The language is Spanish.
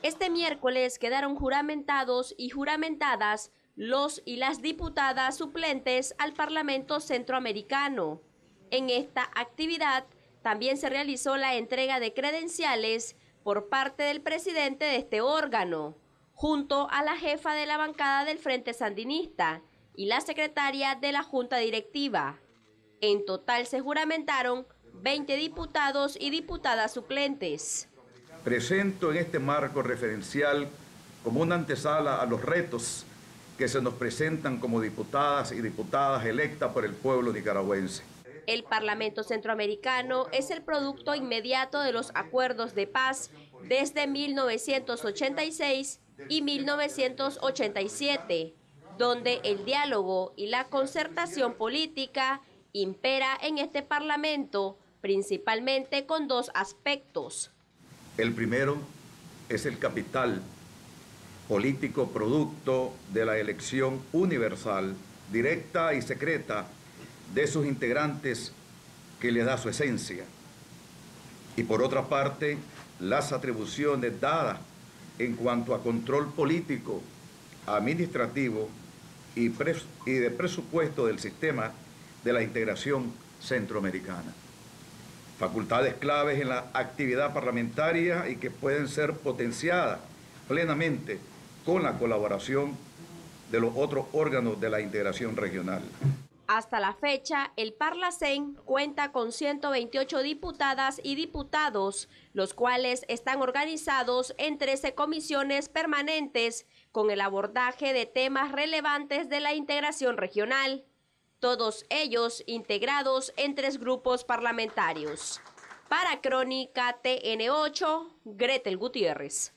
Este miércoles quedaron juramentados y juramentadas los y las diputadas suplentes al Parlamento Centroamericano. En esta actividad también se realizó la entrega de credenciales por parte del presidente de este órgano, junto a la jefa de la bancada del Frente Sandinista y la secretaria de la Junta Directiva. En total se juramentaron 20 diputados y diputadas suplentes. Presento en este marco referencial como una antesala a los retos que se nos presentan como diputadas y diputadas electas por el pueblo nicaragüense. El Parlamento Centroamericano es el producto inmediato de los acuerdos de paz desde 1986 y 1987, donde el diálogo y la concertación política impera en este Parlamento, principalmente con dos aspectos. El primero es el capital político producto de la elección universal, directa y secreta de sus integrantes que le da su esencia. Y por otra parte, las atribuciones dadas en cuanto a control político, administrativo y de presupuesto del sistema de la integración centroamericana. Facultades claves en la actividad parlamentaria y que pueden ser potenciadas plenamente con la colaboración de los otros órganos de la integración regional. Hasta la fecha, el Parlacén cuenta con 128 diputadas y diputados, los cuales están organizados en 13 comisiones permanentes con el abordaje de temas relevantes de la integración regional. Todos ellos integrados en 3 grupos parlamentarios. Para Crónica TN8, Gretel Gutiérrez.